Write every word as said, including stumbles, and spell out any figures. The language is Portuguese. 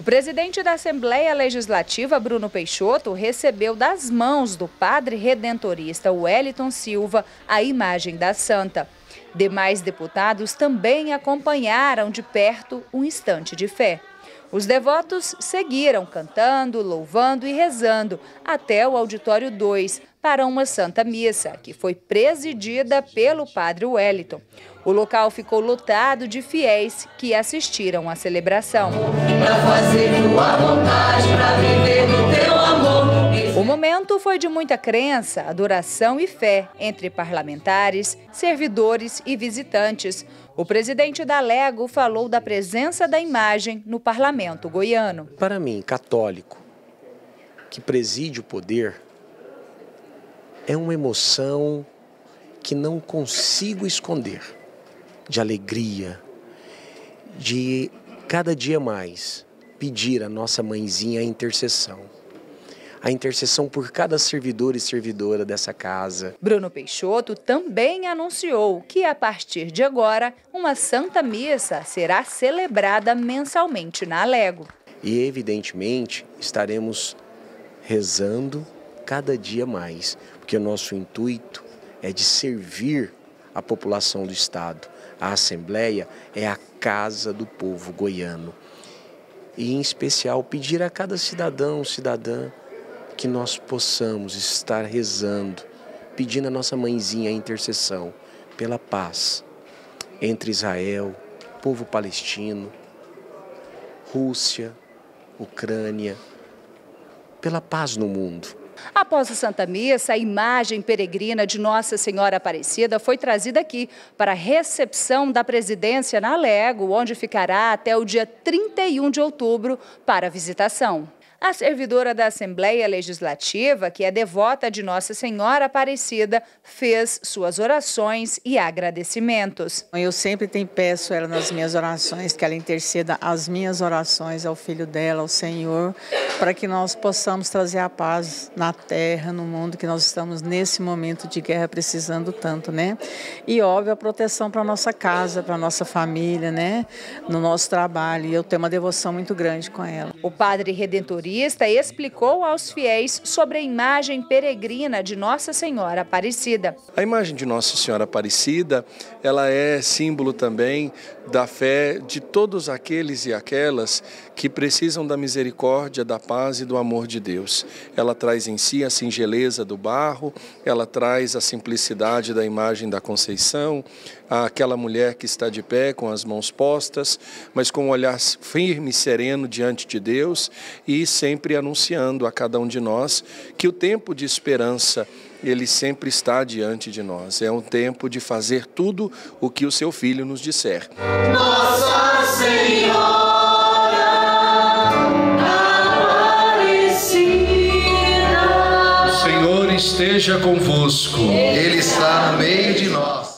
O presidente da Assembleia Legislativa, Bruno Peixoto, recebeu das mãos do padre redentorista Wellington Silva a imagem da santa. Demais deputados também acompanharam de perto um instante de fé. Os devotos seguiram cantando, louvando e rezando até o Auditório dois para uma Santa Missa, que foi presidida pelo padre Wellington. O local ficou lotado de fiéis que assistiram à celebração. Pra fazer tua vontade, pra viver do teu amor. O momento foi de muita crença, adoração e fé entre parlamentares, servidores e visitantes. O presidente da Lego falou da presença da imagem no parlamento goiano. Para mim, católico, que preside o poder, é uma emoção que não consigo esconder, de alegria, de cada dia mais pedir à nossa mãezinha a intercessão. A intercessão por cada servidor e servidora dessa casa. Bruno Peixoto também anunciou que, a partir de agora, uma Santa Missa será celebrada mensalmente na Lego. E, evidentemente, estaremos rezando cada dia mais, porque o nosso intuito é de servir a população do Estado. A Assembleia é a casa do povo goiano. E, em especial, pedir a cada cidadão, cidadã, que nós possamos estar rezando, pedindo a nossa mãezinha a intercessão pela paz entre Israel, povo palestino, Rússia, Ucrânia, pela paz no mundo. Após a Santa Missa, a imagem peregrina de Nossa Senhora Aparecida foi trazida aqui para a recepção da presidência na Lego, onde ficará até o dia trinta e um de outubro para a visitação. A servidora da Assembleia Legislativa, que é devota de Nossa Senhora Aparecida, fez suas orações e agradecimentos. Eu sempre tenho peço ela nas minhas orações, que ela interceda as minhas orações ao Filho dela, ao Senhor, para que nós possamos trazer a paz na terra, no mundo, que nós estamos nesse momento de guerra precisando tanto, né? E, óbvio, a proteção para a nossa casa, para a nossa família, né? No nosso trabalho. E eu tenho uma devoção muito grande com ela. O padre redentorista explicou aos fiéis sobre a imagem peregrina de Nossa Senhora Aparecida. A imagem de Nossa Senhora Aparecida, ela é símbolo também da fé de todos aqueles e aquelas que precisam da misericórdia, da paz e do amor de Deus. Ela traz em si a singeleza do barro, ela traz a simplicidade da imagem da Conceição, aquela mulher que está de pé com as mãos postas, mas com um olhar firme e sereno diante de Deus e sempre anunciando a cada um de nós que o tempo de esperança, ele sempre está diante de nós. É um tempo de fazer tudo o que o seu Filho nos disser. Nossa Senhora Aparecida. O Senhor esteja convosco. Ele está no meio de nós.